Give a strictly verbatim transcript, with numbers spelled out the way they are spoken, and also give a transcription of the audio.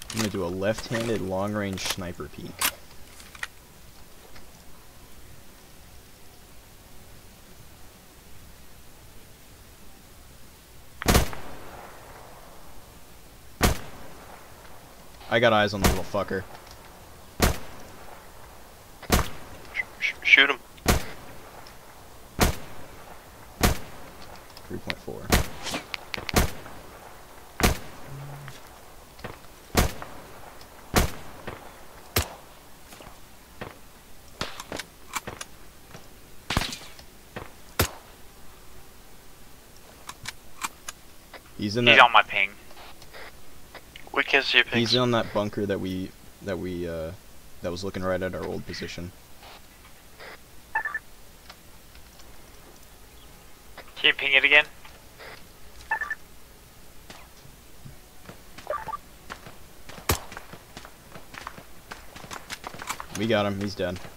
I'm gonna do a left-handed long-range sniper peek. I got eyes on the little fucker. Sh shoot him. three point four. He's in that. He's on my ping. We can't see your pings. He's on that bunker that we that we uh that was looking right at our old position. Can you ping it again? We got him. He's dead.